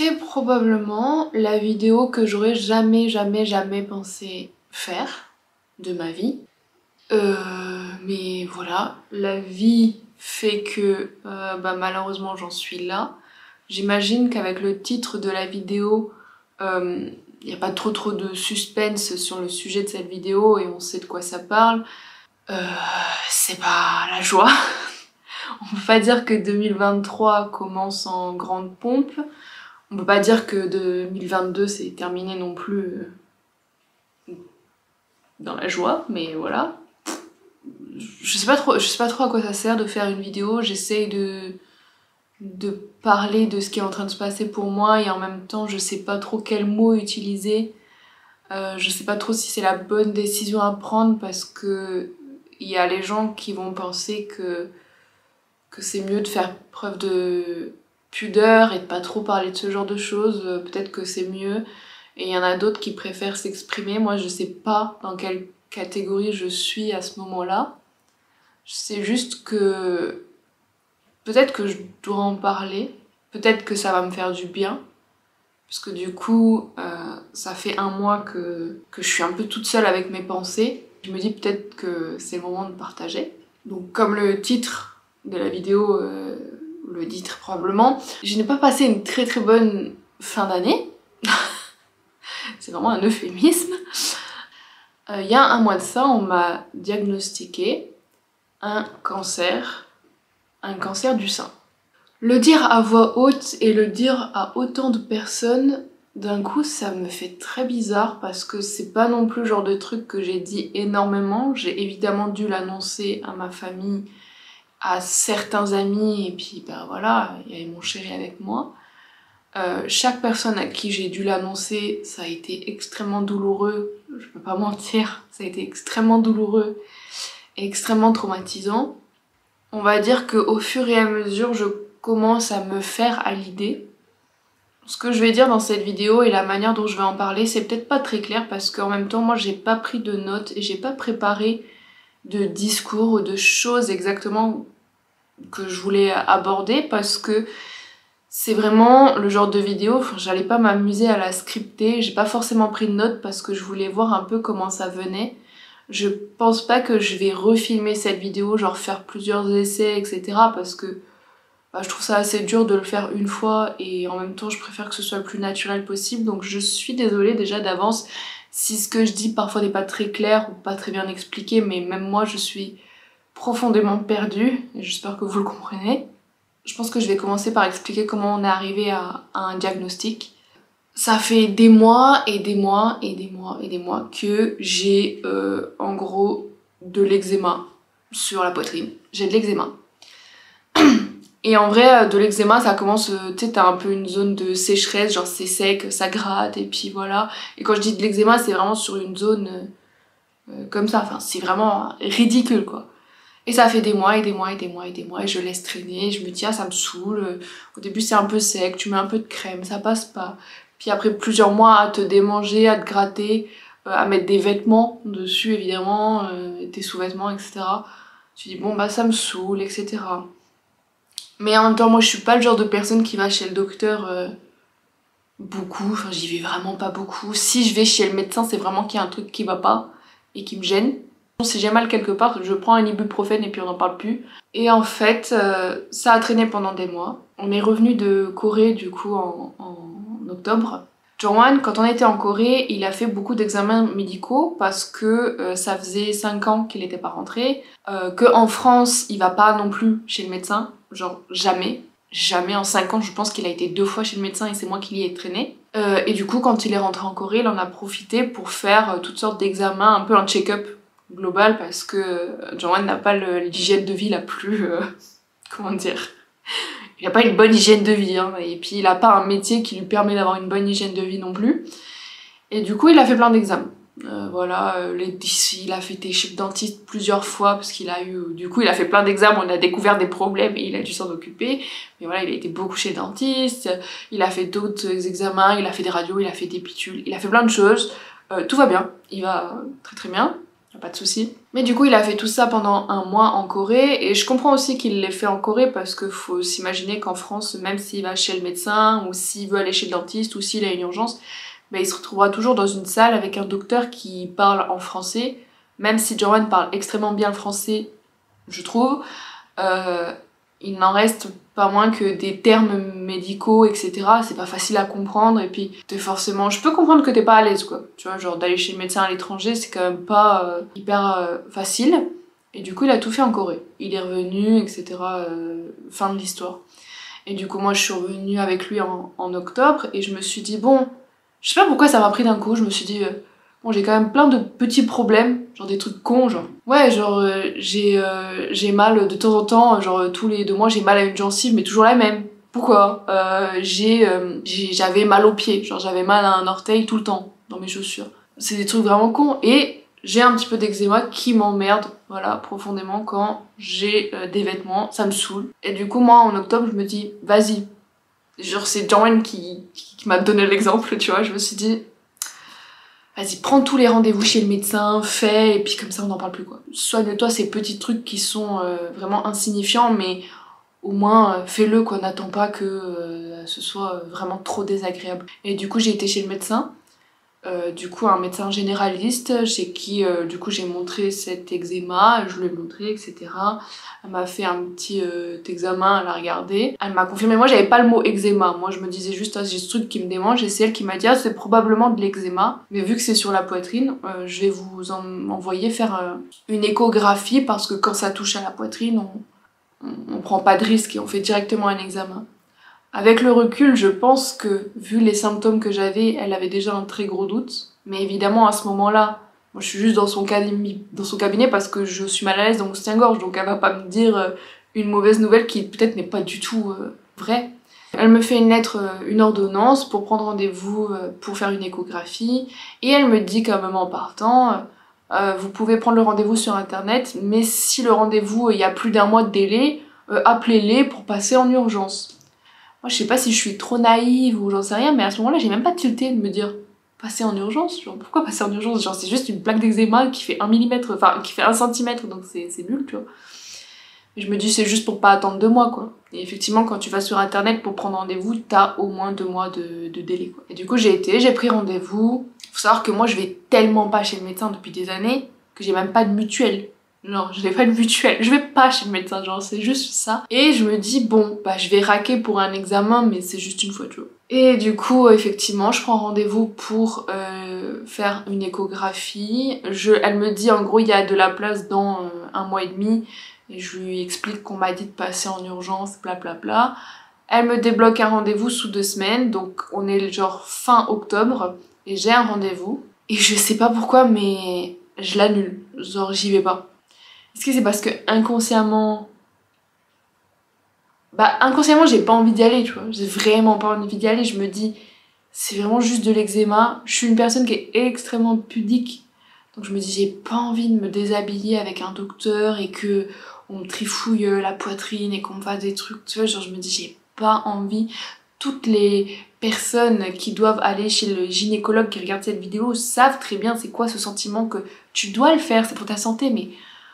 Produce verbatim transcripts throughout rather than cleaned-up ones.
c'est probablement la vidéo que j'aurais jamais jamais jamais pensé faire de ma vie. Euh, mais voilà, la vie fait que euh, bah, malheureusement j'en suis là. J'imagine qu'avec le titre de la vidéo, il euh, n'y a pas trop trop de suspense sur le sujet de cette vidéo et on sait de quoi ça parle. Euh, c'est pas la joie. On peut pas dire que deux mille vingt-trois commence en grande pompe. On peut pas dire que deux mille vingt-deux c'est terminé non plus dans la joie, mais voilà. Je sais pas trop, je sais pas trop à quoi ça sert de faire une vidéo. J'essaye de de parler de ce qui est en train de se passer pour moi et en même temps je sais pas trop quels mots utiliser. Euh, je sais pas trop si c'est la bonne décision à prendre parce que il y a les gens qui vont penser que que c'est mieux de faire preuve de pudeur et de pas trop parler de ce genre de choses. Peut-être que c'est mieux. Et il y en a d'autres qui préfèrent s'exprimer. Moi je sais pas dans quelle catégorie je suis à ce moment-là. Je sais juste que peut-être que je dois en parler, peut-être que ça va me faire du bien, parce que du coup, euh, ça fait un mois que, que je suis un peu toute seule avec mes pensées. Je me dis peut-être que c'est le moment de partager. Donc comme le titre de la vidéo euh, le dit très probablement, je n'ai pas passé une très très bonne fin d'année. C'est vraiment un euphémisme. Il euh, y a un mois de ça, on m'a diagnostiqué un cancer. Un cancer du sein. Le dire à voix haute et le dire à autant de personnes, d'un coup ça me fait très bizarre parce que c'est pas non plus le genre de truc que j'ai dit énormément. J'ai évidemment dû l'annoncer à ma famille, à certains amis et puis bah voilà, il y avait mon chéri avec moi. Euh, chaque personne à qui j'ai dû l'annoncer, ça a été extrêmement douloureux, je peux pas mentir, ça a été extrêmement douloureux et extrêmement traumatisant. On va dire qu'au fur et à mesure, je commence à me faire à l'idée. Ce que je vais dire dans cette vidéo et la manière dont je vais en parler, c'est peut-être pas très clair parce qu'en même temps, moi, j'ai pas pris de notes et j'ai pas préparé de discours ou de choses exactement que je voulais aborder parce que c'est vraiment le genre de vidéo, enfin, j'allais pas m'amuser à la scripter, j'ai pas forcément pris de notes parce que je voulais voir un peu comment ça venait. Je pense pas que je vais refilmer cette vidéo, genre faire plusieurs essais, et cetera. Parce que bah, je trouve ça assez dur de le faire une fois et en même temps je préfère que ce soit le plus naturel possible. Donc je suis désolée déjà d'avance si ce que je dis parfois n'est pas très clair ou pas très bien expliqué, mais même moi je suis profondément perdue et j'espère que vous le comprenez. Je pense que je vais commencer par expliquer comment on est arrivé à, à un diagnostic. Ça fait des mois et des mois et des mois et des mois que j'ai euh, en gros de l'eczéma sur la poitrine. J'ai de l'eczéma. Et en vrai, de l'eczéma, ça commence, tu sais, t'as un peu une zone de sécheresse, genre c'est sec, ça gratte, et puis voilà. Et quand je dis de l'eczéma, c'est vraiment sur une zone euh, comme ça, enfin c'est vraiment ridicule quoi. Et ça fait des mois et des mois et des mois et des mois et je laisse traîner, je me dis ah ça me saoule, au début c'est un peu sec, tu mets un peu de crème, ça passe pas. Puis après plusieurs mois à te démanger, à te gratter, euh, à mettre des vêtements dessus évidemment, euh, tes sous-vêtements, et cetera. Tu dis bon bah ça me saoule, et cetera. Mais en même temps moi je suis pas le genre de personne qui va chez le docteur euh, beaucoup, enfin j'y vais vraiment pas beaucoup. Si je vais chez le médecin c'est vraiment qu'il y a un truc qui va pas et qui me gêne. Si j'ai mal quelque part, je prends un ibuprofène et puis on n'en parle plus. Et en fait, euh, ça a traîné pendant des mois. On est revenu de Corée du coup en, en octobre. Jongwan, quand on était en Corée, il a fait beaucoup d'examens médicaux parce que euh, ça faisait cinq ans qu'il n'était pas rentré. Euh, Qu'en France, il va pas non plus chez le médecin. Genre jamais. Jamais en cinq ans, je pense qu'il a été deux fois chez le médecin et c'est moi qui l'y ai traîné. Euh, et du coup, quand il est rentré en Corée, il en a profité pour faire euh, toutes sortes d'examens, un peu un check-up global parce que Jongwan n'a pas l'hygiène de vie la plus... Euh, comment dire, il n'a pas une bonne hygiène de vie, hein, et puis il n'a pas un métier qui lui permet d'avoir une bonne hygiène de vie non plus. Et du coup, il a fait plein d'examens. Euh, voilà, euh, les, il a fait chez le dentiste plusieurs fois parce qu'il a eu... Du coup, il a fait plein d'examens, on a découvert des problèmes et il a dû s'en occuper. Mais voilà, il a été beaucoup chez le dentiste, il a fait d'autres examens, il a fait des radios, il a fait des pitules, il a fait plein de choses. Euh, tout va bien, il va très très bien. pas de souci. Mais du coup il a fait tout ça pendant un mois en Corée et je comprends aussi qu'il l'ait fait en Corée parce que faut s'imaginer qu'en France, même s'il va chez le médecin ou s'il veut aller chez le dentiste ou s'il a une urgence, bah, il se retrouvera toujours dans une salle avec un docteur qui parle en français, même si Jongwon parle extrêmement bien le français, je trouve, euh, il n'en reste pas moins que des termes médicaux, et cetera. C'est pas facile à comprendre et puis t'es forcément... Je peux comprendre que t'es pas à l'aise quoi, tu vois, genre d'aller chez le médecin à l'étranger c'est quand même pas euh, hyper euh, facile. Et du coup il a tout fait en Corée, il est revenu, et cetera. Euh, fin de l'histoire. Et du coup moi je suis revenue avec lui en, en octobre et je me suis dit bon, je sais pas pourquoi ça m'a pris d'un coup, je me suis dit... Euh, Bon, j'ai quand même plein de petits problèmes, genre des trucs cons, genre. Ouais, genre, euh, j'ai euh, j'ai mal de temps en temps, genre tous les deux mois, j'ai mal à une gencive, mais toujours la même. Pourquoi euh, J'ai, euh, j'avais mal aux pieds, genre j'avais mal à un orteil tout le temps, dans mes chaussures. C'est des trucs vraiment cons, et j'ai un petit peu d'eczéma qui m'emmerde, voilà, profondément, quand j'ai euh, des vêtements, ça me saoule. Et du coup, moi, en octobre, je me dis, vas-y. Genre, c'est Jongwon qui, qui, qui m'a donné l'exemple, tu vois, je me suis dit... Vas-y, prends tous les rendez-vous chez le médecin, fais, et puis comme ça on n'en parle plus quoi. Soigne-toi ces petits trucs qui sont euh, vraiment insignifiants, mais au moins euh, fais-le quoi, n'attends pas que euh, ce soit vraiment trop désagréable. Et du coup j'ai été chez le médecin, euh, du coup un médecin généraliste, chez qui euh, du coup j'ai montré cet eczéma, je lui ai montré, et cetera. Elle m'a fait un petit euh, examen, elle a regardé. Elle m'a confirmé, moi j'avais pas le mot eczéma, moi je me disais juste ah, j'ai ce truc qui me démange et c'est elle qui m'a dit ah c'est probablement de l'eczéma. Mais vu que c'est sur la poitrine, euh, je vais vous en envoyer faire euh, une échographie parce que quand ça touche à la poitrine, on, on, on prend pas de risque et on fait directement un examen. Avec le recul, je pense que, vu les symptômes que j'avais, elle avait déjà un très gros doute. Mais évidemment, à ce moment-là, moi je suis juste dans son, cabinet, dans son cabinet parce que je suis mal à l'aise dans mon soutien-gorge, donc elle va pas me dire euh, une mauvaise nouvelle qui peut-être n'est pas du tout euh, vraie. Elle me fait une lettre, euh, une ordonnance pour prendre rendez-vous euh, pour faire une échographie, et elle me dit quand même en partant, euh, vous pouvez prendre le rendez-vous sur internet, mais si le rendez-vous, il y a plus d'un mois de délai, euh, appelez-les pour passer en urgence. Moi je sais pas si je suis trop naïve ou j'en sais rien, mais à ce moment-là j'ai même pas tilté de me dire passer en urgence, genre pourquoi passer en urgence, genre c'est juste une plaque d'eczéma qui fait un millimètre, enfin qui fait un centimètre, donc c'est nul tu vois. Mais je me dis c'est juste pour pas attendre deux mois quoi. Et effectivement quand tu vas sur internet pour prendre rendez-vous, t'as au moins deux mois de, de délai quoi. Et du coup j'ai été, j'ai pris rendez-vous. Faut savoir que moi je vais tellement pas chez le médecin depuis des années que j'ai même pas de mutuelle. Non, je n'ai pas de mutuelle, je vais pas chez le médecin, genre c'est juste ça. Et je me dis bon, bah je vais raquer pour un examen, mais c'est juste une fois de jour. Et du coup, effectivement, je prends rendez-vous pour euh, faire une échographie. Je, elle me dit en gros il y a de la place dans euh, un mois et demi, et je lui explique qu'on m'a dit de passer en urgence, bla bla bla. Elle me débloque un rendez-vous sous deux semaines, donc on est genre fin octobre, et j'ai un rendez-vous. Et je sais pas pourquoi, mais je l'annule, genre j'y vais pas. Est-ce que c'est parce que inconsciemment... Bah inconsciemment j'ai pas envie d'y aller, tu vois. J'ai vraiment pas envie d'y aller, je me dis... C'est vraiment juste de l'eczéma. Je suis une personne qui est extrêmement pudique. Donc je me dis j'ai pas envie de me déshabiller avec un docteur et que on me trifouille la poitrine et qu'on me fasse des trucs, tu vois. Genre je me dis j'ai pas envie. Toutes les personnes qui doivent aller chez le gynécologue qui regardent cette vidéo savent très bien c'est quoi ce sentiment que tu dois le faire, c'est pour ta santé, mais...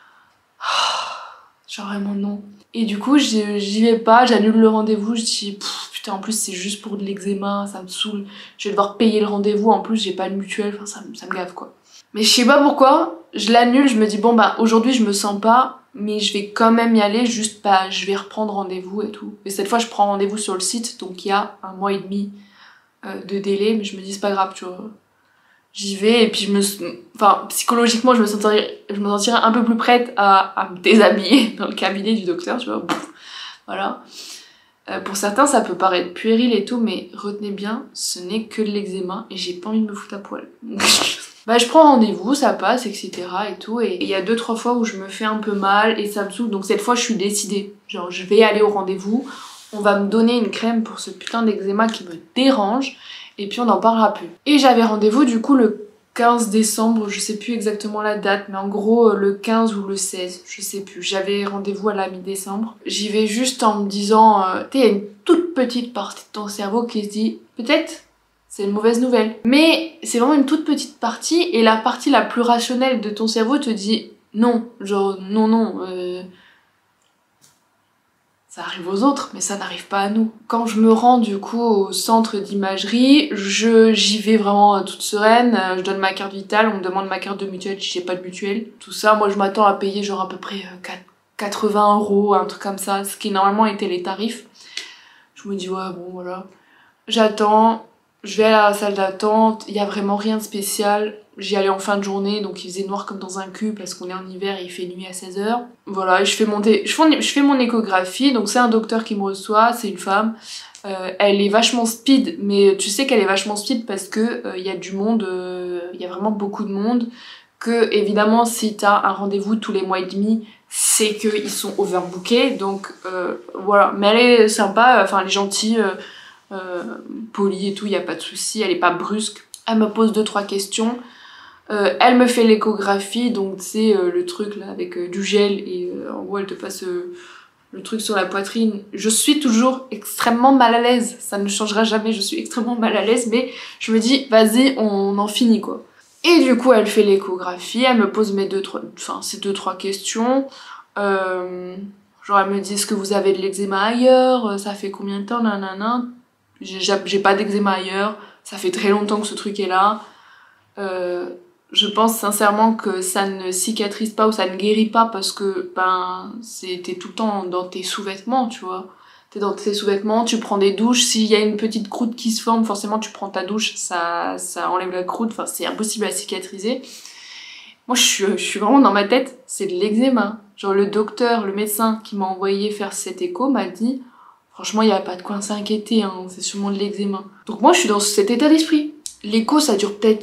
Genre vraiment non. Et du coup j'y vais pas, j'annule le rendez-vous, je dis putain en plus c'est juste pour de l'eczéma, ça me saoule, je vais devoir payer le rendez-vous, en plus j'ai pas de mutuelle, enfin ça, ça me gave quoi. Mais je sais pas pourquoi, je l'annule, je me dis bon bah aujourd'hui je me sens pas, mais je vais quand même y aller, juste bah je vais reprendre rendez-vous et tout. Et cette fois je prends rendez-vous sur le site, donc il y a un mois et demi euh, de délai, mais je me dis c'est pas grave tu vois. J'y vais et puis je me... Enfin, psychologiquement, je me sentirais, je me sentirais un peu plus prête à, à me déshabiller dans le cabinet du docteur, tu vois. Voilà. Euh, pour certains, ça peut paraître puéril et tout, mais retenez bien, ce n'est que de l'eczéma et j'ai pas envie de me foutre à poil. Bah, je prends rendez-vous, ça passe, et cetera et tout. Et il y a deux, trois fois où je me fais un peu mal et ça me saoule, donc cette fois, je suis décidée. Genre, je vais aller au rendez-vous, on va me donner une crème pour ce putain d'eczéma qui me dérange. Et puis on n'en parlera plus. Et j'avais rendez-vous du coup le quinze décembre, je sais plus exactement la date, mais en gros le quinze ou le seize, je sais plus. J'avais rendez-vous à la mi-décembre. J'y vais juste en me disant, euh, tu sais, il y a une toute petite partie de ton cerveau qui se dit, peut-être c'est une mauvaise nouvelle. Mais c'est vraiment une toute petite partie, et la partie la plus rationnelle de ton cerveau te dit non, genre non, non, euh, ça arrive aux autres, mais ça n'arrive pas à nous. Quand je me rends du coup au centre d'imagerie, je j'y vais vraiment toute sereine, je donne ma carte vitale, on me demande ma carte de mutuelle si j'ai pas de mutuelle. Tout ça, moi je m'attends à payer genre à peu près quatre-vingts euros, un truc comme ça, ce qui normalement était les tarifs. Je me dis ouais bon voilà. J'attends, je vais à la salle d'attente, il y a vraiment rien de spécial. J'y allais en fin de journée, donc il faisait noir comme dans un cul parce qu'on est en hiver et il fait nuit à seize heures. Voilà, je fais mon, dé... je fais, je fais mon échographie, donc c'est un docteur qui me reçoit, c'est une femme. Euh, elle est vachement speed, mais tu sais qu'elle est vachement speed parce que il euh, y a du monde, il euh, y a vraiment beaucoup de monde. Que évidemment, si t'as un rendez-vous tous les mois et demi, c'est qu'ils sont overbookés, donc euh, voilà. Mais elle est sympa, enfin elle est gentille, euh, euh, polie et tout, il y a pas de souci, elle est pas brusque. Elle me pose deux trois questions. Euh, elle me fait l'échographie, donc c'est euh, le truc là avec euh, du gel et euh, en gros elle te passe euh, le truc sur la poitrine. Je suis toujours extrêmement mal à l'aise, ça ne changera jamais, je suis extrêmement mal à l'aise, mais je me dis vas-y on en finit quoi. Et du coup elle fait l'échographie, elle me pose mes deux trois, enfin ces deux trois questions. Euh, genre elle me dit est-ce que vous avez de l'eczéma ailleurs, ça fait combien de temps, nanana. J'ai pas d'eczéma ailleurs, ça fait très longtemps que ce truc est là. Euh, Je pense sincèrement que ça ne cicatrise pas ou ça ne guérit pas parce que ben t'es tout le temps dans tes sous-vêtements, tu vois. T'es dans tes sous-vêtements, tu prends des douches, s'il y a une petite croûte qui se forme, forcément tu prends ta douche, ça, ça enlève la croûte, enfin c'est impossible à cicatriser. Moi je suis, je suis vraiment dans ma tête, c'est de l'eczéma. Genre le docteur, le médecin qui m'a envoyé faire cet écho m'a dit franchement il n'y a pas de quoi s'inquiéter, hein, c'est sûrement de l'eczéma. Donc moi je suis dans cet état d'esprit. L'écho ça dure peut-être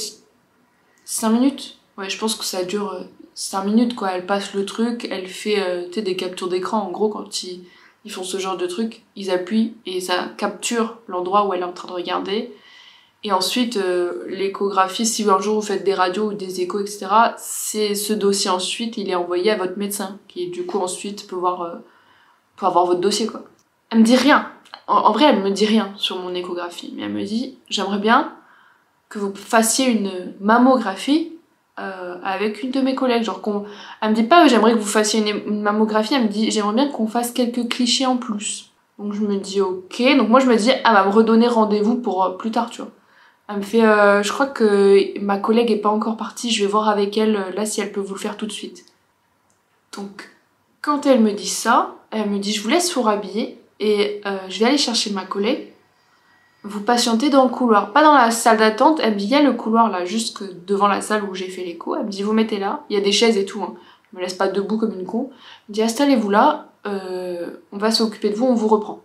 cinq minutes. Ouais, je pense que ça dure euh, cinq minutes quoi. Elle passe le truc, elle fait euh, tu sais, des captures d'écran. En gros, quand ils, ils font ce genre de truc, ils appuient et ça capture l'endroit où elle est en train de regarder. Et ensuite, euh, l'échographie, si un jour vous faites des radios ou des échos, et cetera, c'est ce dossier ensuite, il est envoyé à votre médecin qui du coup ensuite peut voir, euh, peut avoir votre dossier quoi. Elle me dit rien. En, en vrai, elle me dit rien sur mon échographie, mais elle me dit j'aimerais bien que vous fassiez une mammographie euh, avec une de mes collègues. Genre qu'on... Elle me dit pas j'aimerais que vous fassiez une, une mammographie, elle me dit j'aimerais bien qu'on fasse quelques clichés en plus. Donc je me dis ok, donc moi je me dis elle va me redonner rendez-vous pour euh, plus tard, tu vois. Elle me fait euh, je crois que ma collègue est pas encore partie, je vais voir avec elle euh, là si elle peut vous le faire tout de suite. Donc quand elle me dit ça, elle me dit je vous laisse vous rhabiller et euh, je vais aller chercher ma collègue. Vous patientez dans le couloir, pas dans la salle d'attente. Elle me dit il y a le couloir là, juste que devant la salle où j'ai fait l'écho. Elle me dit vous mettez là, il y a des chaises et tout, hein. Je me laisse pas debout comme une con. Elle me dit installez-vous là, euh, on va s'occuper de vous, on vous reprend.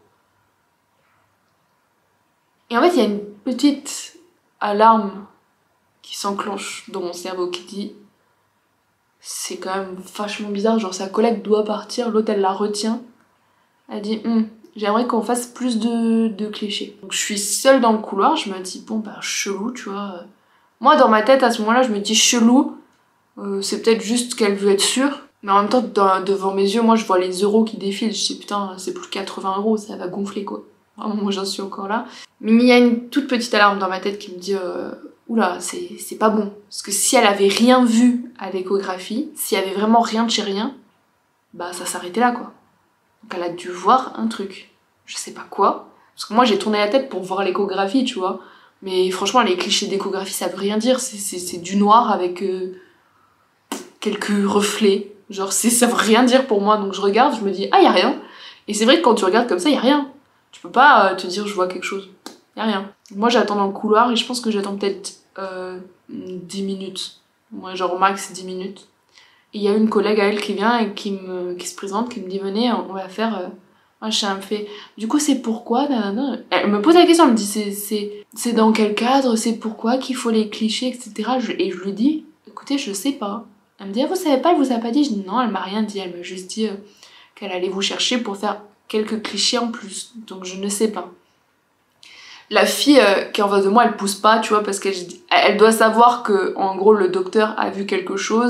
Et en fait il y a une petite alarme qui s'enclenche dans mon cerveau qui dit c'est quand même vachement bizarre, genre sa collègue doit partir, l'autre elle la retient. Elle dit hm, j'aimerais qu'on fasse plus de, de clichés. Donc je suis seule dans le couloir, je me dis bon bah chelou, tu vois. Moi dans ma tête à ce moment-là je me dis chelou, euh, c'est peut-être juste qu'elle veut être sûre. Mais en même temps dans, devant mes yeux moi je vois les euros qui défilent, je dis putain c'est plus quatre-vingts euros, ça va gonfler quoi. Vraiment moi j'en suis encore là. Mais il y a une toute petite alarme dans ma tête qui me dit euh, oula c'est pas bon. Parce que si elle avait rien vu à l'échographie, s'il y avait vraiment rien de chez rien, bah ça s'arrêtait là quoi. Donc elle a dû voir un truc. Je sais pas quoi. Parce que moi j'ai tourné la tête pour voir l'échographie, tu vois. Mais franchement les clichés d'échographie ça veut rien dire. C'est du noir avec euh, quelques reflets. Genre ça veut rien dire pour moi. Donc je regarde, je me dis ah y a rien. Et c'est vrai que quand tu regardes comme ça y a rien. Tu peux pas euh, te dire je vois quelque chose. Y a rien. Moi j'attends dans le couloir et je pense que j'attends peut-être euh, dix minutes. Moi genre au max dix minutes. Et il y a une collègue à elle qui vient et qui, me, qui se présente, qui me dit venez, on va faire euh, machin. Elle me fait du coup c'est pourquoi nanana. Elle me pose la question, elle me dit c'est dans quel cadre, c'est pourquoi qu'il faut les clichés, et cetera. Je, et je lui dis écoutez, je sais pas. Elle me dit ah, vous savez pas, elle vous a pas dit. Je dis non, elle m'a rien dit, elle m'a juste dit euh, qu'elle allait vous chercher pour faire quelques clichés en plus. Donc je ne sais pas. La fille euh, qui est en face de moi, elle pousse pas, tu vois, parce qu'elle elle doit savoir que en gros le docteur a vu quelque chose.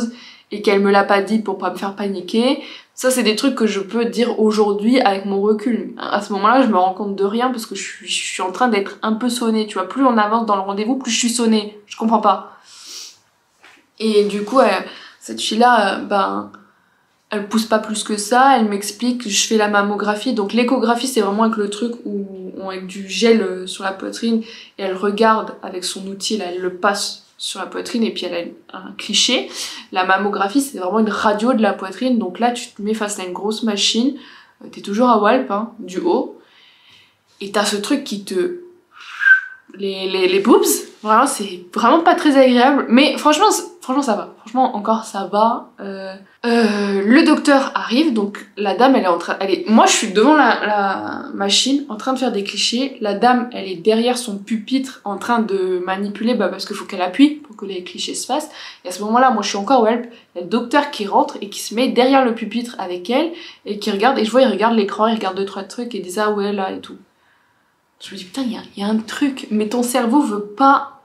et qu'elle me l'a pas dit pour pas me faire paniquer. Ça, c'est des trucs que je peux dire aujourd'hui avec mon recul. À ce moment-là, je me rends compte de rien parce que je suis, je suis en train d'être un peu sonnée, tu vois. Plus on avance dans le rendez-vous, plus je suis sonnée. Je comprends pas. Et du coup, elle, cette fille-là, euh, ben, elle pousse pas plus que ça. Elle m'explique que je fais la mammographie. Donc l'échographie, c'est vraiment avec le truc où on avec du gel sur la poitrine et elle regarde avec son outil, là, elle le passe sur la poitrine et puis elle a un cliché. La mammographie, c'est vraiment une radio de la poitrine, donc là tu te mets face à une grosse machine, t'es toujours à Walp, hein, du haut, et t'as ce truc qui te... Les, les, les boobs, vraiment c'est vraiment pas très agréable, mais franchement, franchement ça va, franchement encore ça va. Euh, euh, le docteur arrive, donc la dame elle est en train... Elle est, moi je suis devant la, la machine en train de faire des clichés, la dame elle est derrière son pupitre en train de manipuler, bah parce qu'il faut qu'elle appuie pour que les clichés se fassent, et à ce moment là moi je suis encore au help, il y a le docteur qui rentre et qui se met derrière le pupitre avec elle et qui regarde, et je vois il regarde l'écran, il regarde deux trois trucs et il dit ah ouais là et tout. Je me dis putain il y a, y a un truc, mais ton cerveau veut pas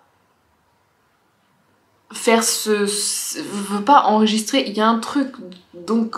faire ce, ce veut pas enregistrer, il y a un truc, donc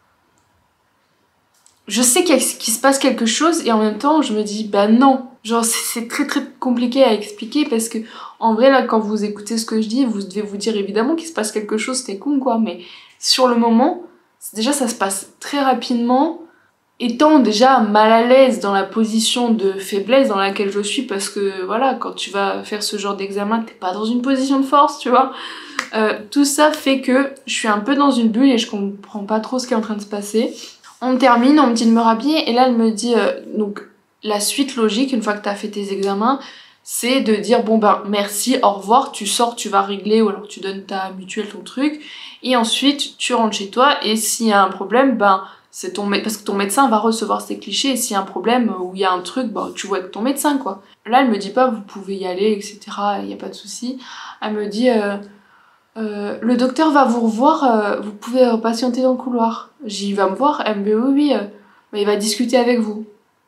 je sais qu'il qu se passe quelque chose et en même temps je me dis bah non, genre c'est très très compliqué à expliquer parce que en vrai là quand vous écoutez ce que je dis vous devez vous dire évidemment qu'il se passe quelque chose, c'était con quoi, mais sur le moment déjà ça se passe très rapidement. Étant déjà mal à l'aise dans la position de faiblesse dans laquelle je suis, parce que voilà, quand tu vas faire ce genre d'examen, t'es pas dans une position de force, tu vois. Euh, tout ça fait que je suis un peu dans une bulle et je comprends pas trop ce qui est en train de se passer. On termine, on me dit de me rhabiller et là elle me dit, euh, donc la suite logique, une fois que t'as fait tes examens, c'est de dire bon ben merci, au revoir, tu sors, tu vas régler ou alors tu donnes ta mutuelle, ton truc, et ensuite tu rentres chez toi et s'il y a un problème, ben c'est ton parce que ton médecin va recevoir ces clichés et s'il y a un problème ou il y a un truc, bah tu vois avec ton médecin quoi. Là elle me dit pas vous pouvez y aller, et cetera. Il y a pas de souci. Elle me dit euh, euh, le docteur va vous revoir, euh, vous pouvez patienter dans le couloir. J'y va me voir, elle me dit oui oui, euh, bah, il va discuter avec vous.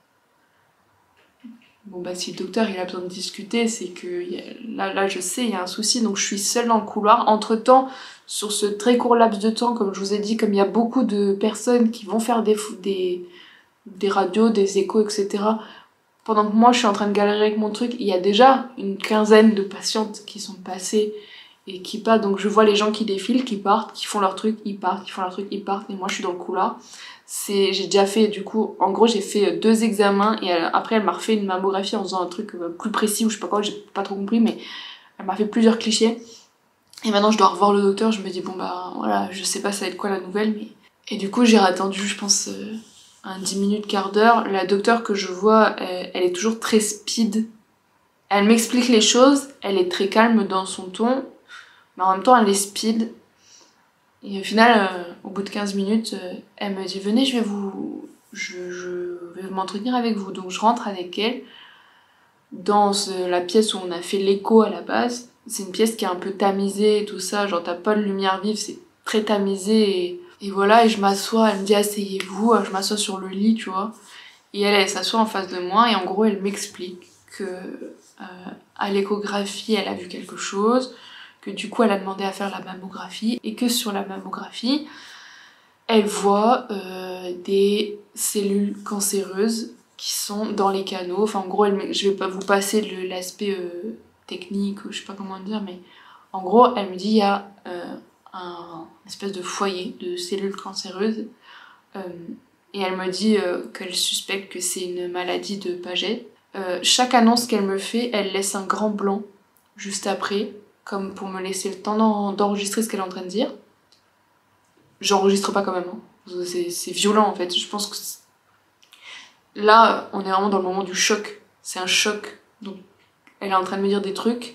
Bon bah si le docteur il a besoin de discuter, c'est que y a, là, là je sais il y a un souci, donc je suis seule dans le couloir. Entre temps, sur ce très court laps de temps, comme je vous ai dit, comme il y a beaucoup de personnes qui vont faire des, des, des radios, des échos, et cetera. Pendant que moi je suis en train de galérer avec mon truc, il y a déjà une quinzaine de patientes qui sont passées et qui partent, donc je vois les gens qui défilent, qui partent, qui font leur truc, ils partent, qui font leur truc, ils partent, et moi je suis dans le couloir. C'est, j'ai déjà fait, du coup, en gros j'ai fait deux examens et elle, après elle m'a refait une mammographie en faisant un truc plus précis ou je sais pas quoi, j'ai pas trop compris, mais elle m'a fait plusieurs clichés. Et maintenant je dois revoir le docteur, je me dis bon bah voilà, je sais pas ça va être quoi la nouvelle, mais... Et du coup j'ai attendu je pense euh, un dix minutes, quart d'heure. La docteure que je vois, elle, elle est toujours très speed. Elle m'explique les choses, elle est très calme dans son ton, mais en même temps elle est speed. Et au final, euh, au bout de quinze minutes, euh, elle me dit venez, je vais vous, je, je vais m'entretenir avec vous. Donc je rentre avec elle dans ce, la pièce où on a fait l'écho à la base. C'est une pièce qui est un peu tamisée et tout ça, genre t'as pas de lumière vive, c'est très tamisé. Et, et voilà, et je m'assois, elle me dit asseyez-vous, je m'assois sur le lit, tu vois. Et elle, elle s'assoit en face de moi et en gros elle m'explique que euh, à l'échographie elle a vu quelque chose, que du coup elle a demandé à faire la mammographie et que sur la mammographie elle voit euh, des cellules cancéreuses qui sont dans les canaux. Enfin en gros elle, je vais pas vous passer l'aspect euh, technique ou je sais pas comment dire, mais en gros elle me dit il y a euh, un espèce de foyer de cellules cancéreuses euh, et elle me dit euh, qu'elle suspecte que c'est une maladie de Paget. Euh, chaque annonce qu'elle me fait elle laisse un grand blanc juste après, comme pour me laisser le temps d'enregistrer ce qu'elle est en train de dire. J'enregistre pas quand même, hein. C'est violent en fait. Je pense que là, on est vraiment dans le moment du choc. C'est un choc. Donc, elle est en train de me dire des trucs.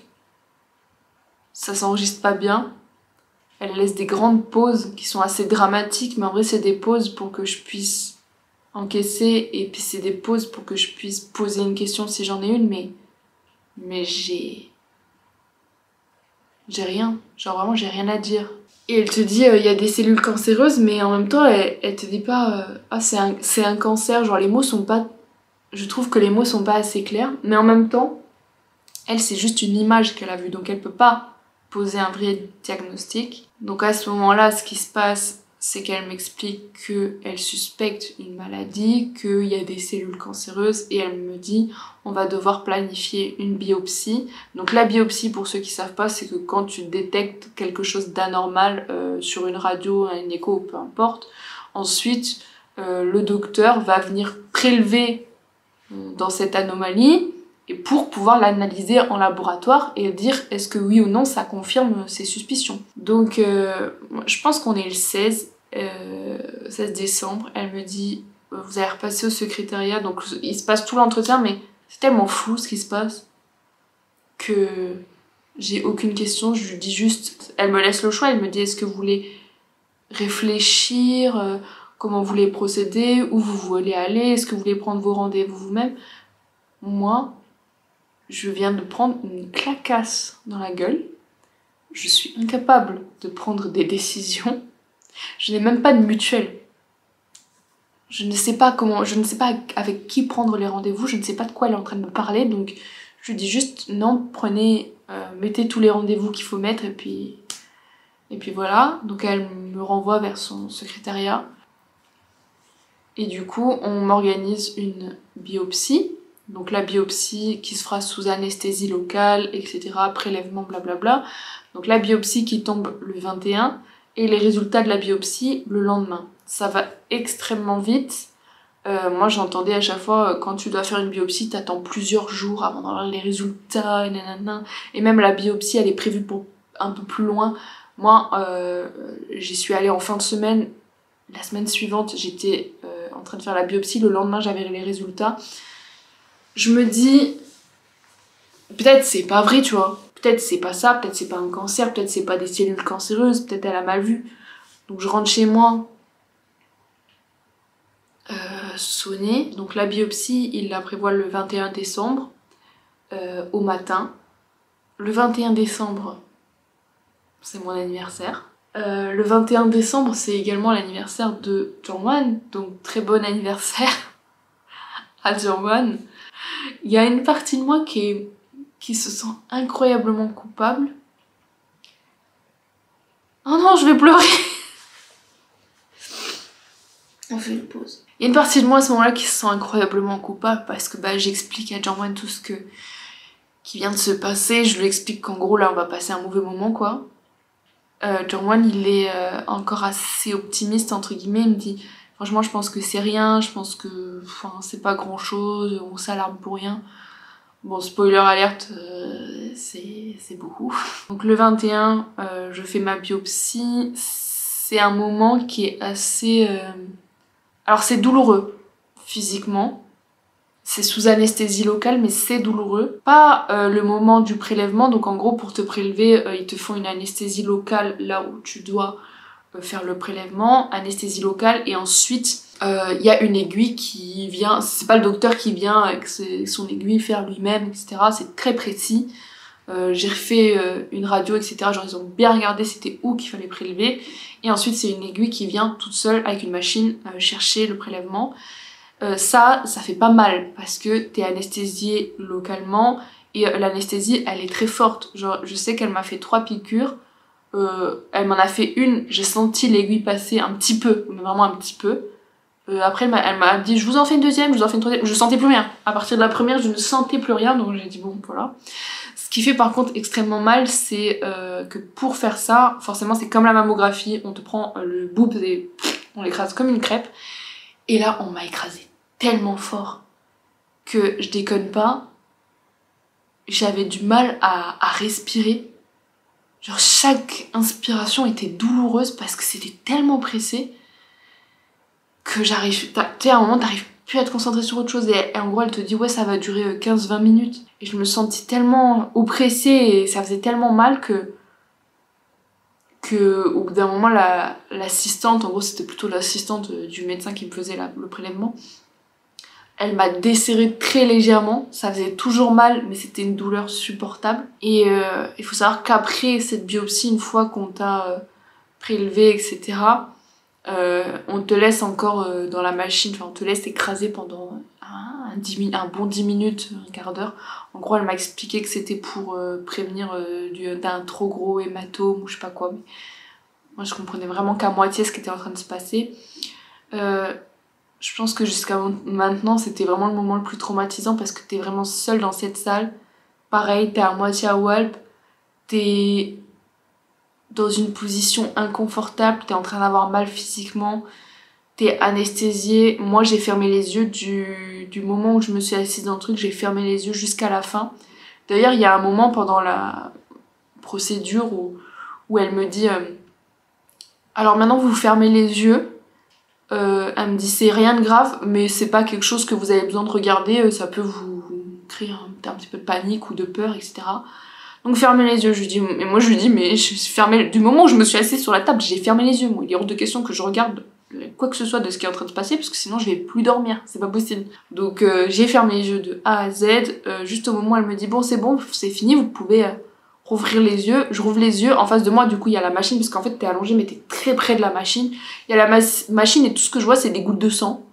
Ça s'enregistre pas bien. Elle laisse des grandes pauses qui sont assez dramatiques, mais en vrai, c'est des pauses pour que je puisse encaisser. Et puis, c'est des pauses pour que je puisse poser une question si j'en ai une, mais, mais j'ai. J'ai rien. Genre vraiment, j'ai rien à dire. Et elle te dit, il euh, y a des cellules cancéreuses, mais en même temps, elle, elle te dit pas, euh, ah, c'est un, c'est un cancer. Genre, les mots sont pas. Je trouve que les mots sont pas assez clairs, mais en même temps, elle, c'est juste une image qu'elle a vue, donc elle peut pas poser un vrai diagnostic. Donc à ce moment-là, ce qui se passe, c'est qu'elle m'explique qu'elle suspecte une maladie, qu'il y a des cellules cancéreuses, et elle me dit on va devoir planifier une biopsie. Donc la biopsie, pour ceux qui savent pas, c'est que quand tu détectes quelque chose d'anormal euh, sur une radio, un écho, peu importe, ensuite euh, le docteur va venir prélever euh, dans cette anomalie, et pour pouvoir l'analyser en laboratoire et dire est-ce que oui ou non ça confirme ses suspicions. Donc euh, je pense qu'on est le seize, euh, seize décembre, elle me dit vous allez repasser au secrétariat, donc il se passe tout l'entretien mais c'est tellement flou ce qui se passe que j'ai aucune question, je lui dis juste, elle me laisse le choix, elle me dit est-ce que vous voulez réfléchir, euh, comment vous voulez procéder, où vous voulez aller, est-ce que vous voulez prendre vos rendez-vous vous-même. Moi, je viens de prendre une clacasse dans la gueule. Je suis incapable de prendre des décisions. Je n'ai même pas de mutuelle. Je ne sais pas comment, je ne sais pas avec qui prendre les rendez-vous. Je ne sais pas de quoi elle est en train de me parler. Donc je lui dis juste non, prenez, euh, mettez tous les rendez-vous qu'il faut mettre et puis et puis voilà. Donc elle me renvoie vers son secrétariat. Et du coup, on m'organise une biopsie. Donc la biopsie qui se fera sous anesthésie locale, et cetera. Prélèvement, blablabla. Donc la biopsie qui tombe le vingt et un et les résultats de la biopsie le lendemain. Ça va extrêmement vite. Euh, moi j'entendais à chaque fois, quand tu dois faire une biopsie, t'attends plusieurs jours avant d'avoir les résultats, et nanana. Et même la biopsie elle est prévue pour un peu plus loin. Moi euh, j'y suis allée en fin de semaine. La semaine suivante j'étais euh, en train de faire la biopsie, le lendemain j'avais les résultats. Je me dis, peut-être c'est pas vrai, tu vois. Peut-être c'est pas ça, peut-être c'est pas un cancer, peut-être c'est pas des cellules cancéreuses, peut-être elle a mal vu. Donc je rentre chez moi, euh, sonner. Donc la biopsie, il la prévoit le vingt et un décembre, euh, au matin. Le vingt et un décembre, c'est mon anniversaire. Euh, le vingt et un décembre, c'est également l'anniversaire de Jongwon, donc très bon anniversaire à Jongwon. Il y a une partie de moi qui, est, qui se sent incroyablement coupable. Oh non, je vais pleurer. On fait une pause. Il y a une partie de moi à ce moment-là qui se sent incroyablement coupable parce que bah, j'explique à Jongwon tout ce que, qui vient de se passer. Je lui explique qu'en gros là on va passer un mauvais moment quoi. Euh, Jongwon il est euh, encore assez optimiste entre guillemets, il me dit franchement je pense que c'est rien, je pense que enfin, c'est pas grand chose, on s'alarme pour rien. Bon spoiler alerte, euh, c'est beaucoup. Donc le vingt et un euh, je fais ma biopsie, c'est un moment qui est assez... Euh... Alors c'est douloureux physiquement, c'est sous anesthésie locale mais c'est douloureux. Pas euh, le moment du prélèvement, donc en gros pour te prélever euh, ils te font une anesthésie locale là où tu dois euh, faire le prélèvement, anesthésie locale et ensuite il euh, y a une aiguille qui vient, c'est pas le docteur qui vient avec ses, son aiguille faire lui-même et cetera. C'est très précis. Euh, j'ai refait euh, une radio et cetera. Genre ils ont bien regardé c'était où qu'il fallait prélever et ensuite c'est une aiguille qui vient toute seule avec une machine euh, chercher le prélèvement. Euh, ça, ça fait pas mal parce que t'es anesthésié localement et euh, l'anesthésie elle est très forte. Genre je sais qu'elle m'a fait trois piqûres, euh, elle m'en a fait une, j'ai senti l'aiguille passer un petit peu, mais vraiment un petit peu. Euh, après elle m'a dit je vous en fais une deuxième, je vous en fais une troisième, je sentais plus rien. À partir de la première je ne sentais plus rien donc j'ai dit bon voilà. Ce qui fait par contre extrêmement mal c'est euh, que pour faire ça, forcément c'est comme la mammographie, on te prend euh, le boob et on l'écrase comme une crêpe. Et là, on m'a écrasé tellement fort que je déconne pas, j'avais du mal à, à respirer. Genre chaque inspiration était douloureuse parce que c'était tellement pressé que j'arrive... Tu sais, à un moment, t'arrives plus à te concentrer sur autre chose et, et en gros, elle te dit ouais, ça va durer quinze vingt minutes. Et je me sentis tellement oppressée et ça faisait tellement mal que... que au bout d'un moment la, l'assistante, en gros c'était plutôt l'assistante du médecin qui me faisait la, le prélèvement, elle m'a desserré très légèrement, ça faisait toujours mal mais c'était une douleur supportable et euh, il faut savoir qu'après cette biopsie, une fois qu'on t'a euh, prélevé etc, euh, on te laisse encore euh, dans la machine, enfin on te laisse écraser pendant un, un, dix, un bon dix minutes, un quart d'heure. En gros elle m'a expliqué que c'était pour euh, prévenir euh, du, d'un trop gros hématome ou je sais pas quoi, mais Moi je comprenais vraiment qu'à moitié ce qui était en train de se passer. Euh, je pense que jusqu'à maintenant c'était vraiment le moment le plus traumatisant parce que t'es vraiment seule dans cette salle. Pareil, t'es à moitié à Walp, t'es dans une position inconfortable, t'es en train d'avoir mal physiquement, t'es anesthésiée. Moi j'ai fermé les yeux du, du moment où je me suis assise dans le truc, j'ai fermé les yeux jusqu'à la fin. D'ailleurs il y a un moment pendant la procédure où, où elle me dit euh, alors maintenant vous fermez les yeux. Euh, elle me dit c'est rien de grave mais c'est pas quelque chose que vous avez besoin de regarder, ça peut vous créer un, un petit peu de panique ou de peur, et cetera. Donc fermez les yeux. Je lui dis, mais moi je lui dis mais je suis fermé du moment où je me suis assise sur la table, j'ai fermé les yeux. Moi il est hors de question que je regarde quoi que ce soit de ce qui est en train de se passer parce que sinon je vais plus dormir, c'est pas possible. Donc euh, j'ai fermé les yeux de A à Z. Euh, juste au moment où elle me dit bon c'est bon, c'est fini, vous pouvez euh, rouvrir les yeux. Je rouvre les yeux, en face de moi du coup il y a la machine parce qu'en fait t'es allongée mais t'es très près de la machine. Il y a la ma machine et tout ce que je vois c'est des gouttes de sang.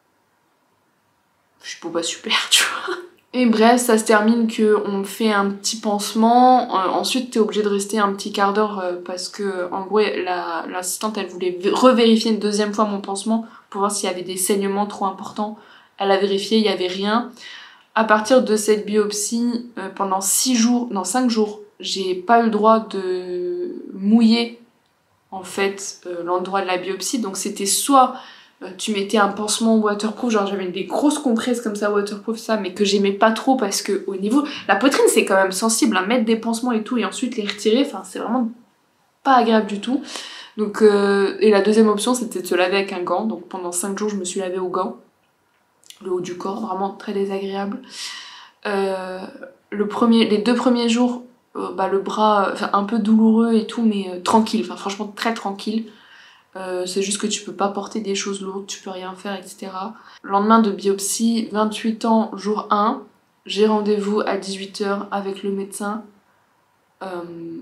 Je suis pas super tu vois. Et bref, ça se termine qu'on fait un petit pansement, euh, ensuite t'es obligé de rester un petit quart d'heure euh, parce que en gros l'assistante elle voulait revérifier une deuxième fois mon pansement pour voir s'il y avait des saignements trop importants. Elle a vérifié, il n'y avait rien. À partir de cette biopsie, euh, pendant six jours, non cinq jours, j'ai pas eu le droit de mouiller en fait euh, l'endroit de la biopsie, donc c'était soit tu mettais un pansement waterproof, genre j'avais des grosses compresses comme ça waterproof ça, mais que j'aimais pas trop parce que au niveau la poitrine c'est quand même sensible à hein, mettre des pansements et tout et ensuite les retirer, enfin c'est vraiment pas agréable du tout. Donc euh, et la deuxième option c'était de se laver avec un gant, donc pendant cinq jours je me suis lavée au gant, le haut du corps, vraiment très désagréable. Euh, le premier, les deux premiers jours euh, bah, le bras enfin, un peu douloureux et tout mais euh, tranquille, enfin franchement très tranquille. Euh, c'est juste que tu peux pas porter des choses lourdes, tu peux rien faire, et cetera. Lendemain de biopsie, vingt-huit ans, jour un, j'ai rendez-vous à dix-huit heures avec le médecin euh,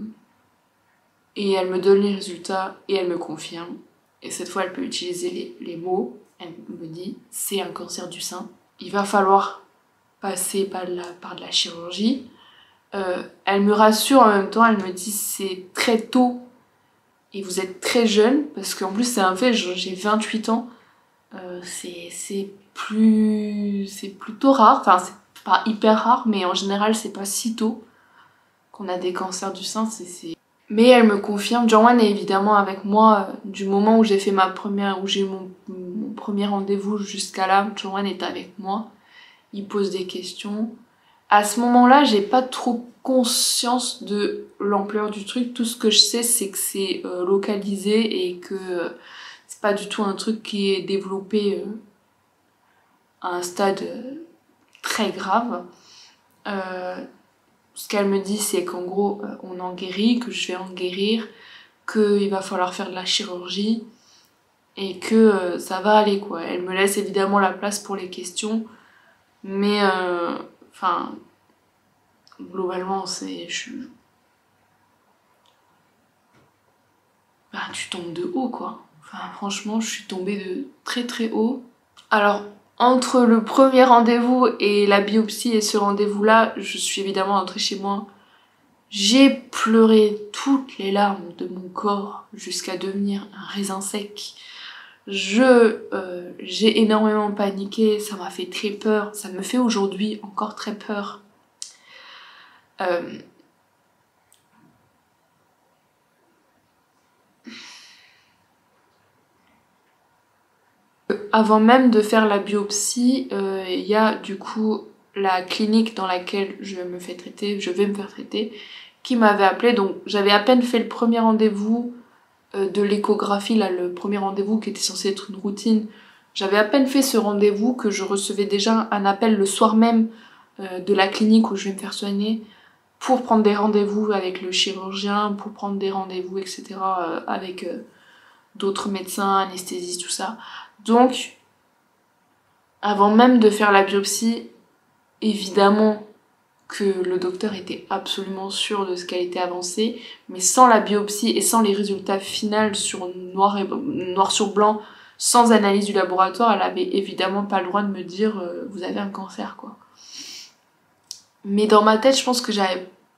et elle me donne les résultats et elle me confirme. Et cette fois, elle peut utiliser les, les mots. Elle me dit, c'est un cancer du sein. Il va falloir passer par de la, par de la chirurgie. Euh, elle me rassure en même temps, elle me dit, c'est très tôt. Et vous êtes très jeune, parce qu'en plus c'est un fait, j'ai vingt-huit ans, euh, c'est plus... c'est plutôt rare, enfin c'est pas hyper rare, mais en général c'est pas si tôt qu'on a des cancers du sein, c'est... Mais elle me confirme, Jean-Wan est évidemment avec moi euh, du moment où j'ai fait ma première, où j'ai eu mon, mon premier rendez-vous jusqu'à là, Jean-Wan est avec moi, il pose des questions. À ce moment-là, j'ai pas trop conscience de l'ampleur du truc. Tout ce que je sais, c'est que c'est euh, localisé et que euh, c'est pas du tout un truc qui est développé euh, à un stade euh, très grave. Euh, ce qu'elle me dit, c'est qu'en gros, euh, on en guérit, que je vais en guérir, qu'il va falloir faire de la chirurgie et que euh, ça va aller, quoi. Elle me laisse évidemment la place pour les questions, mais... Euh, Enfin, globalement, c'est... Je... Bah, tu tombes de haut, quoi. Enfin, franchement, je suis tombée de très très haut. Alors, entre le premier rendez-vous et la biopsie et ce rendez-vous-là, je suis évidemment rentrée chez moi. J'ai pleuré toutes les larmes de mon corps jusqu'à devenir un raisin sec. Je, euh, j'ai énormément paniqué, ça m'a fait très peur, ça me fait aujourd'hui encore très peur. Euh... Avant même de faire la biopsie, il euh, y a du coup la clinique dans laquelle je me fais traiter, je vais me faire traiter, qui m'avait appelé. Donc j'avais à peine fait le premier rendez-vous euh, de l'échographie, là le premier rendez-vous qui était censé être une routine. J'avais à peine fait ce rendez-vous que je recevais déjà un appel le soir même euh, de la clinique où je vais me faire soigner pour prendre des rendez-vous avec le chirurgien, pour prendre des rendez-vous, et cetera euh, avec euh, d'autres médecins, anesthésistes, tout ça. Donc, avant même de faire la biopsie, évidemment que le docteur était absolument sûr de ce qui a été avancé, mais sans la biopsie et sans les résultats finaux sur noir, et, noir sur blanc, sans analyse du laboratoire, elle avait évidemment pas le droit de me dire euh, vous avez un cancer, quoi. Mais dans ma tête, je pense que j'avais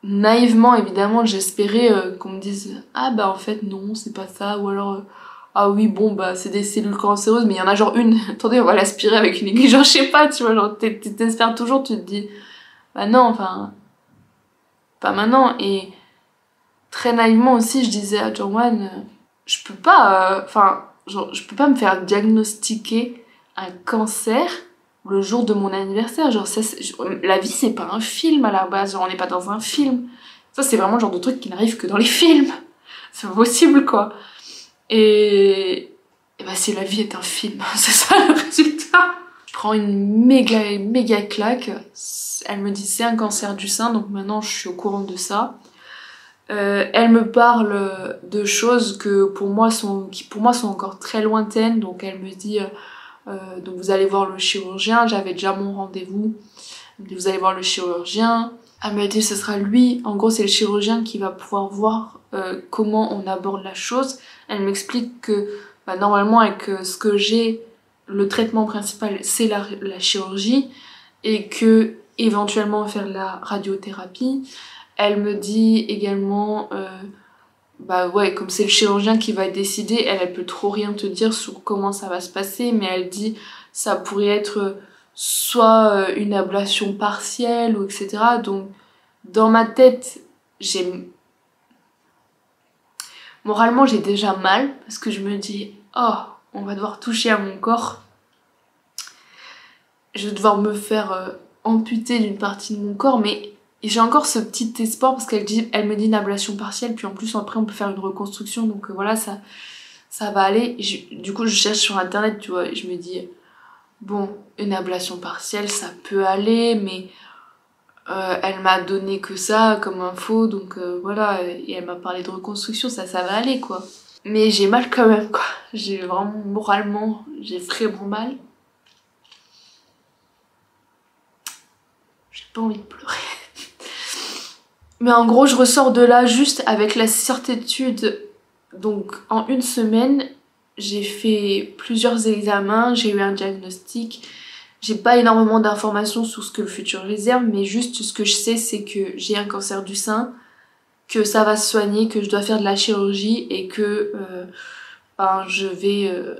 naïvement évidemment j'espérais euh, qu'on me dise ah bah en fait non c'est pas ça, ou alors euh, ah oui bon bah c'est des cellules cancéreuses mais il y en a genre une, attendez on va l'aspirer avec une aiguille, genre je sais pas tu vois, genre t'espères toujours, tu te dis bah non enfin pas maintenant. Et très naïvement aussi je disais à Jongwan euh, je peux pas enfin euh, genre je peux pas me faire diagnostiquer un cancer le jour de mon anniversaire, genre ça, la vie c'est pas un film à la base, genre on n'est pas dans un film, ça c'est vraiment le genre de truc qui n'arrive que dans les films, c'est pas possible quoi. Et, et bah si la vie est un film, c'est ça le résultat. Je prends une méga méga claque, elle me dit c'est un cancer du sein, donc maintenant je suis au courant de ça. Euh, elle me parle de choses que pour moi sont, qui pour moi sont encore très lointaines, donc elle me dit euh, Euh, donc vous allez voir le chirurgien, j'avais déjà mon rendez-vous, vous allez voir le chirurgien. Elle me dit ce sera lui, en gros c'est le chirurgien qui va pouvoir voir euh, comment on aborde la chose. Elle m'explique que bah, normalement avec euh, ce que j'ai, le traitement principal c'est la, la chirurgie et que éventuellement faire de la radiothérapie. Elle me dit également euh, bah ouais, comme c'est le chirurgien qui va décider, elle, elle peut trop rien te dire sur comment ça va se passer, mais elle dit ça pourrait être soit une ablation partielle ou et cetera. Donc dans ma tête, j'ai moralement j'ai déjà mal parce que je me dis oh on va devoir toucher à mon corps, je vais devoir me faire euh, amputer d'une partie de mon corps, mais et j'ai encore ce petit espoir parce qu'elle dit, elle me dit une ablation partielle, puis en plus après on peut faire une reconstruction, donc euh, voilà ça, ça va aller. Et je, du coup je cherche sur internet, tu vois, et je me dis bon une ablation partielle ça peut aller, mais euh, elle m'a donné que ça comme info, donc euh, voilà, et elle m'a parlé de reconstruction, ça ça va aller quoi. Mais j'ai mal quand même quoi, j'ai vraiment moralement j'ai vraiment mal. J'ai pas envie de pleurer. Mais en gros, je ressors de là juste avec la certitude. Donc, en une semaine, j'ai fait plusieurs examens, j'ai eu un diagnostic. J'ai pas énormément d'informations sur ce que le futur réserve, mais juste ce que je sais, c'est que j'ai un cancer du sein, que ça va se soigner, que je dois faire de la chirurgie et que euh, ben, je vais euh,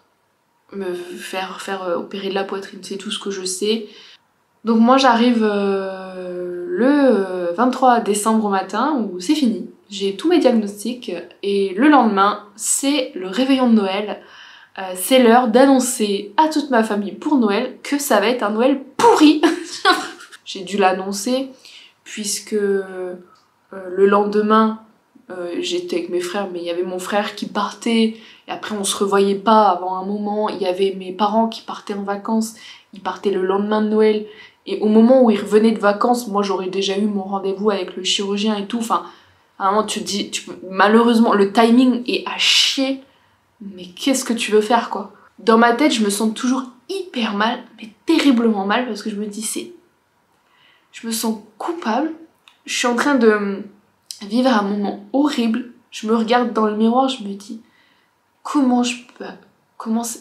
me faire, faire euh, opérer de la poitrine. C'est tout ce que je sais. Donc moi j'arrive euh, le vingt-trois décembre au matin où c'est fini, j'ai tous mes diagnostics et le lendemain c'est le réveillon de Noël, euh, c'est l'heure d'annoncer à toute ma famille pour Noël que ça va être un Noël pourri. J'ai dû l'annoncer puisque euh, le lendemain euh, j'étais avec mes frères, mais il y avait mon frère qui partait et après on se revoyait pas avant un moment, il y avait mes parents qui partaient en vacances, ils partaient le lendemain de Noël. Et au moment où ils revenaient de vacances, moi j'aurais déjà eu mon rendez-vous avec le chirurgien et tout. Enfin, à un moment tu te dis, tu peux... malheureusement le timing est à chier, mais qu'est-ce que tu veux faire quoi? Dans ma tête, je me sens toujours hyper mal, mais terriblement mal, parce que je me dis, c'est... Je me sens coupable, je suis en train de vivre un moment horrible, je me regarde dans le miroir, je me dis, comment je peux... Comment c'est...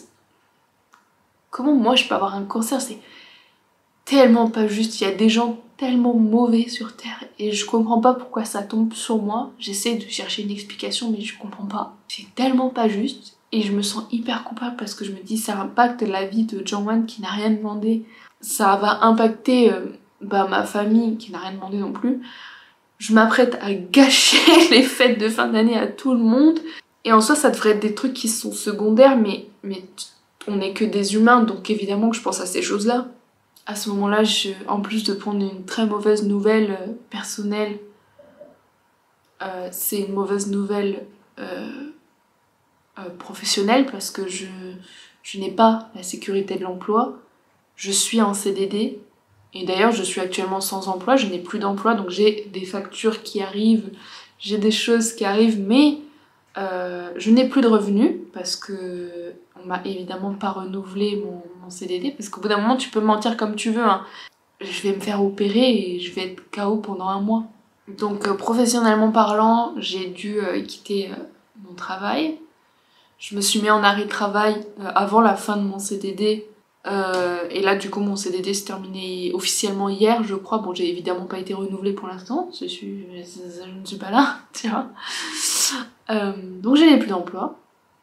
Comment moi je peux avoir un cancer? C'est tellement pas juste, il y a des gens tellement mauvais sur terre et je comprends pas pourquoi ça tombe sur moi. J'essaie de chercher une explication mais je comprends pas. C'est tellement pas juste et je me sens hyper coupable parce que je me dis ça impacte la vie de Jongwan qui n'a rien demandé. Ça va impacter euh, bah, ma famille qui n'a rien demandé non plus. Je m'apprête à gâcher les fêtes de fin d'année à tout le monde et en soi ça devrait être des trucs qui sont secondaires mais, mais on n'est que des humains donc évidemment que je pense à ces choses-là. À ce moment-là, je, en plus de prendre une très mauvaise nouvelle euh, personnelle, euh, c'est une mauvaise nouvelle euh, euh, professionnelle parce que je, je n'ai pas la sécurité de l'emploi. Je suis en C D D et d'ailleurs je suis actuellement sans emploi, je n'ai plus d'emploi donc j'ai des factures qui arrivent, j'ai des choses qui arrivent mais euh, je n'ai plus de revenus parce que on m'a évidemment pas renouvelé mon, mon C D D parce qu'au bout d'un moment tu peux mentir comme tu veux hein. Je vais me faire opérer et je vais être K O pendant un mois. Donc euh, professionnellement parlant, j'ai dû euh, quitter euh, mon travail. Je me suis mis en arrêt de travail euh, avant la fin de mon C D D Euh, et là du coup mon C D D s'est terminé officiellement hier je crois. Bon j'ai évidemment pas été renouvelée pour l'instant, je, suis... je ne suis pas là, tu vois. Euh, donc je n'ai plus d'emploi.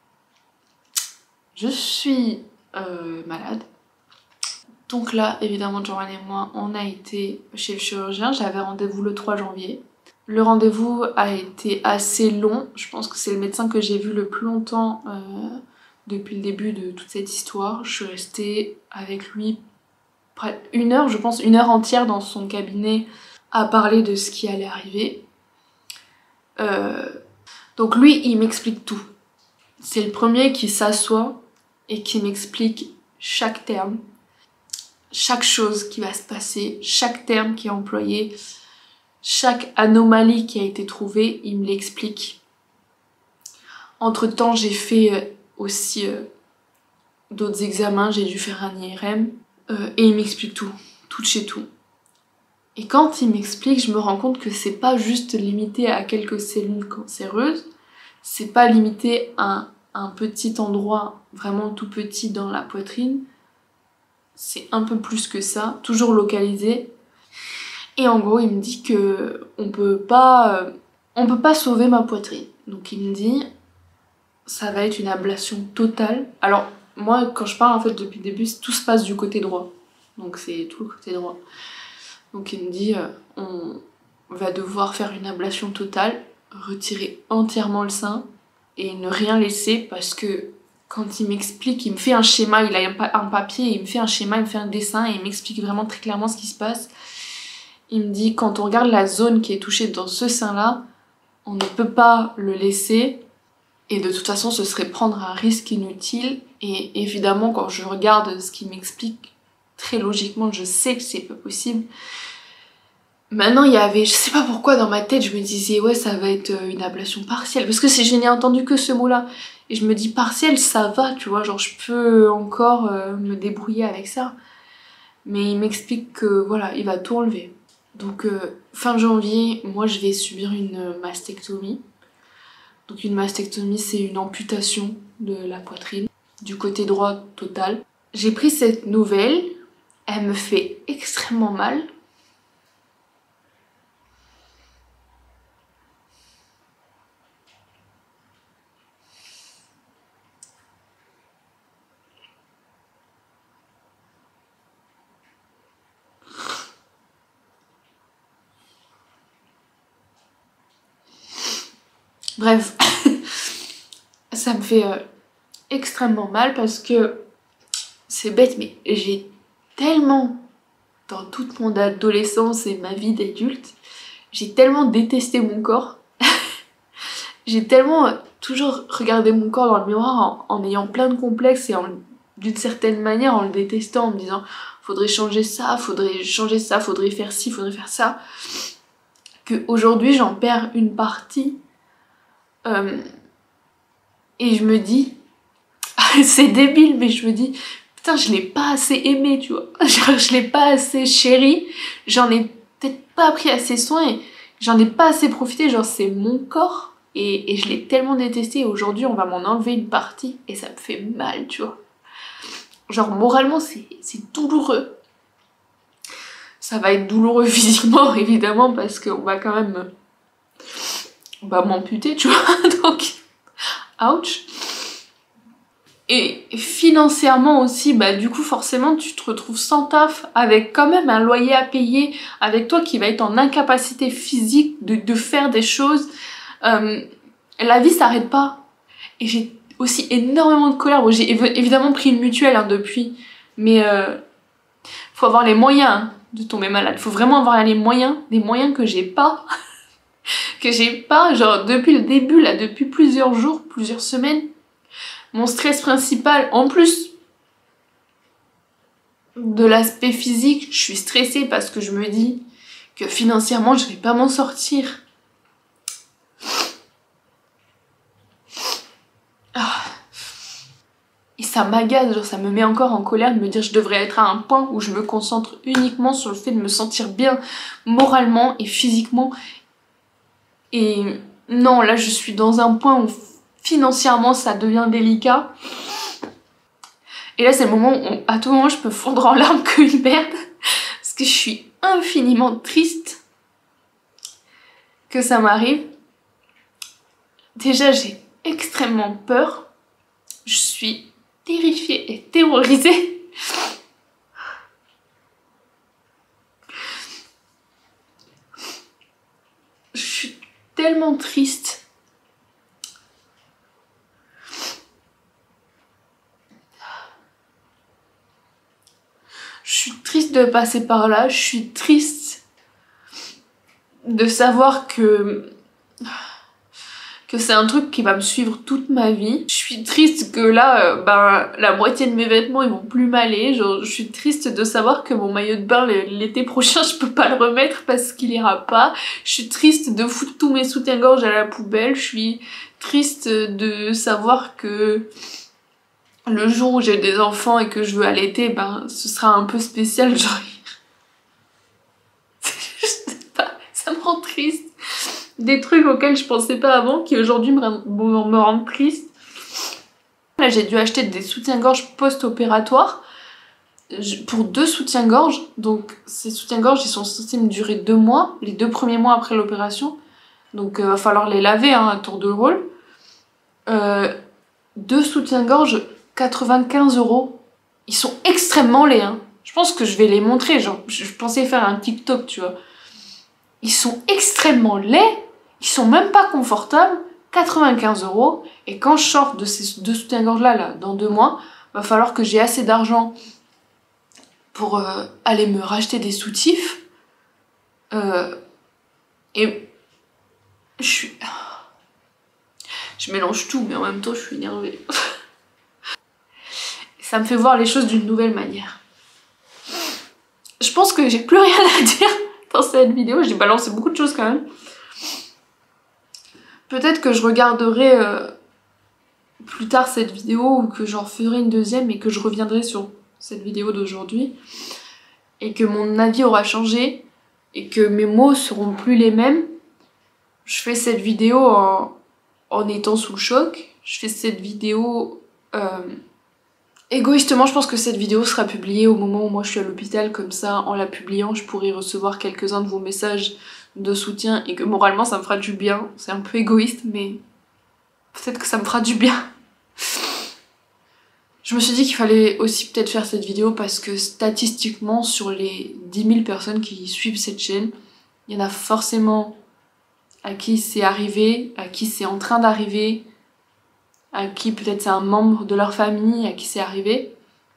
Je suis euh, malade. Donc là évidemment Joanne et moi on a été chez le chirurgien, j'avais rendez-vous le trois janvier. Le rendez-vous a été assez long, je pense que c'est le médecin que j'ai vu le plus longtemps euh, depuis le début de toute cette histoire. Je suis restée avec lui près une heure, je pense une heure entière dans son cabinet à parler de ce qui allait arriver. Euh, donc lui il m'explique tout. C'est le premier qui s'assoit et qui m'explique chaque terme, chaque chose qui va se passer, chaque terme qui est employé, chaque anomalie qui a été trouvée, il me l'explique. Entre temps j'ai fait aussi euh, d'autres examens, j'ai dû faire un I R M euh, et il m'explique tout, tout de chez tout. Et quand il m'explique, je me rends compte que c'est pas juste limité à quelques cellules cancéreuses, c'est pas limité à un petit endroit vraiment tout petit dans la poitrine, c'est un peu plus que ça, toujours localisé. Et en gros il me dit que on peut pas, euh, on peut pas sauver ma poitrine. Donc il me dit ça va être une ablation totale. Alors moi quand je parle en fait depuis le début tout se passe du côté droit, donc c'est tout le côté droit. Donc il me dit euh, on va devoir faire une ablation totale, retirer entièrement le sein et ne rien laisser, parce que quand il m'explique, il me fait un schéma, il a un papier, il me fait un schéma, il me fait un dessin et il m'explique vraiment très clairement ce qui se passe. Il me dit quand on regarde la zone qui est touchée dans ce sein là, on ne peut pas le laisser et de toute façon ce serait prendre un risque inutile. Et évidemment quand je regarde ce qu'il m'explique, très logiquement je sais que c'est pas possible. Maintenant il y avait, je sais pas pourquoi dans ma tête je me disais ouais ça va être une ablation partielle, parce que je n'ai entendu que ce mot là et je me dis partielle ça va, tu vois, genre je peux encore euh, me débrouiller avec ça. Mais il m'explique que voilà il va tout enlever. Donc euh, fin janvier moi je vais subir une mastectomie. Donc une mastectomie c'est une amputation de la poitrine du côté droit total. J'ai pris cette nouvelle, elle me fait extrêmement mal. Bref, ça me fait euh, extrêmement mal parce que c'est bête mais j'ai tellement, dans toute mon adolescence et ma vie d'adulte, j'ai tellement détesté mon corps. J'ai tellement euh, toujours regardé mon corps dans le miroir en, en ayant plein de complexes et d'une certaine manière en le détestant, en me disant faudrait changer ça, faudrait changer ça, faudrait faire ci, faudrait faire ça, que aujourd'hui j'en perds une partie. Euh, et je me dis, c'est débile, mais je me dis, putain, je l'ai pas assez aimé, tu vois. Genre, je l'ai pas assez chéri, j'en ai peut-être pas pris assez soin et j'en ai pas assez profité. Genre, c'est mon corps et, et je l'ai tellement détesté. Et aujourd'hui, on va m'en enlever une partie et ça me fait mal, tu vois. Genre, moralement, c'est douloureux. Ça va être douloureux physiquement, évidemment, parce qu'on va quand même. On va m'amputer, tu vois, donc ouch. Et financièrement aussi, bah du coup forcément tu te retrouves sans taf, avec quand même un loyer à payer, avec toi qui va être en incapacité physique de, de faire des choses. Euh, la vie s'arrête pas. Et j'ai aussi énormément de colère. Bon, j'ai évidemment pris une mutuelle hein, depuis, mais euh, faut avoir les moyens hein, de tomber malade. Faut vraiment avoir les moyens, des moyens que j'ai pas. que j'ai pas, genre depuis le début là, depuis plusieurs jours, plusieurs semaines, mon stress principal, en plus de l'aspect physique, je suis stressée parce que je me dis que financièrement je vais pas m'en sortir. Ah. Et ça m'agace, genre ça me met encore en colère de me dire que je devrais être à un point où je me concentre uniquement sur le fait de me sentir bien moralement et physiquement. Et non, là je suis dans un point où financièrement ça devient délicat. Et là c'est le moment où on, à tout moment je peux fondre en larmes comme une merde parce que je suis infiniment triste que ça m'arrive. Déjà j'ai extrêmement peur, je suis terrifiée et terrorisée. Je suis tellement triste. Je suis triste de passer par là, je suis triste de savoir que que c'est un truc qui va me suivre toute ma vie. Je suis triste que là, euh, ben, la moitié de mes vêtements ils vont plus m'aller. Genre, je suis triste de savoir que mon maillot de bain l'été prochain je peux pas le remettre parce qu'il ira pas. Je suis triste de foutre tous mes soutiens-gorge à la poubelle. Je suis triste de savoir que le jour où j'ai des enfants et que je veux allaiter, ben ce sera un peu spécial, genre... je sais pas, ça me rend triste. Des trucs auxquels je pensais pas avant qui aujourd'hui me, me rendent triste. Là j'ai dû acheter des soutiens-gorge post-opératoires pour deux soutiens-gorge. Donc ces soutiens-gorge ils sont censés me durer deux mois, les deux premiers mois après l'opération. Donc il euh, va falloir les laver hein, à tour de rôle. Euh, deux soutiens-gorge quatre-vingt-quinze euros. Ils sont extrêmement laids. Hein. Je pense que je vais les montrer. Genre, je pensais faire un TikTok, tu vois. Ils sont extrêmement laids. Ils sont même pas confortables. quatre-vingt-quinze euros. Et quand je sors de ces deux soutiens-gorge là, là, dans deux mois, va falloir que j'ai assez d'argent pour euh, aller me racheter des soutifs. Euh, et je suis... Je mélange tout, mais en même temps, je suis énervée. Ça me fait voir les choses d'une nouvelle manière. Je pense que j'ai plus rien à dire dans cette vidéo. J'ai balancé beaucoup de choses quand même. Peut-être que je regarderai euh, plus tard cette vidéo ou que j'en ferai une deuxième et que je reviendrai sur cette vidéo d'aujourd'hui. Et que mon avis aura changé et que mes mots seront plus les mêmes. Je fais cette vidéo en, en étant sous le choc. Je fais cette vidéo... Euh, Égoïstement, je pense que cette vidéo sera publiée au moment où moi je suis à l'hôpital, comme ça, en la publiant, je pourrai recevoir quelques-uns de vos messages de soutien et que moralement ça me fera du bien. C'est un peu égoïste, mais peut-être que ça me fera du bien. Je me suis dit qu'il fallait aussi peut-être faire cette vidéo parce que statistiquement, sur les dix mille personnes qui suivent cette chaîne, il y en a forcément à qui c'est arrivé, à qui c'est en train d'arriver, à qui peut-être c'est un membre de leur famille, à qui c'est arrivé.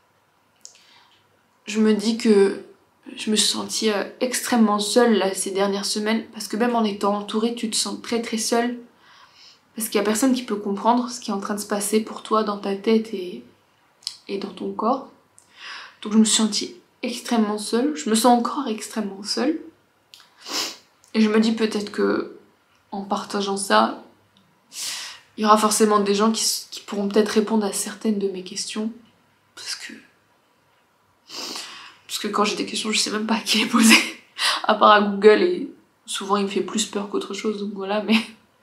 Je me dis que je me suis sentie euh, extrêmement seule là, ces dernières semaines, parce que même en étant entourée, tu te sens très très seule, parce qu'il y a personne qui peut comprendre ce qui est en train de se passer pour toi dans ta tête et, et dans ton corps. Donc je me suis sentie extrêmement seule, je me sens encore extrêmement seule, et je me dis peut-être que en partageant ça, il y aura forcément des gens qui, qui pourront peut-être répondre à certaines de mes questions. Parce que... Parce que quand j'ai des questions, je sais même pas à qui les poser. À part à Google, et souvent il me fait plus peur qu'autre chose, donc voilà, mais...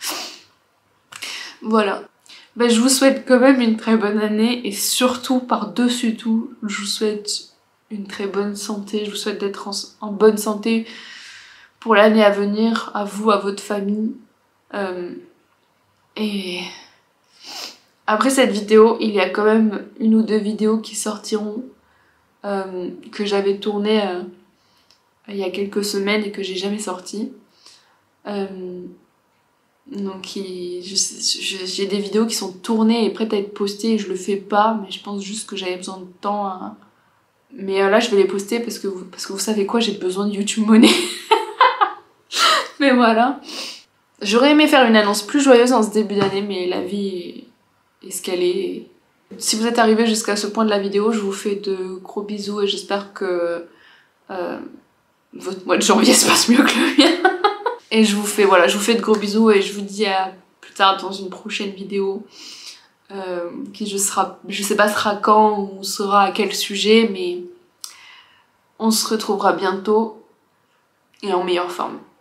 Voilà. Ben, je vous souhaite quand même une très bonne année, et surtout, par-dessus tout, je vous souhaite une très bonne santé. Je vous souhaite d'être en, en bonne santé pour l'année à venir, à vous, à votre famille. Euh... Et après cette vidéo, il y a quand même une ou deux vidéos qui sortiront euh, que j'avais tournées euh, il y a quelques semaines et que j'ai jamais sorties. Euh, donc j'ai des vidéos qui sont tournées et prêtes à être postées et je le fais pas, mais je pense juste que j'avais besoin de temps. À... Mais euh, là je vais les poster parce que vous, parce que vous savez quoi, j'ai besoin de YouTube Money. Mais voilà. J'aurais aimé faire une annonce plus joyeuse en ce début d'année, mais la vie est, est ce qu'elle est. Si vous êtes arrivé jusqu'à ce point de la vidéo, je vous fais de gros bisous et j'espère que euh, votre mois de janvier se passe mieux que le mien. Et je vous fais, voilà, je vous fais de gros bisous et je vous dis à plus tard dans une prochaine vidéo euh, qui je, sera, je sais pas sera quand ou sera à quel sujet, mais on se retrouvera bientôt et en meilleure forme.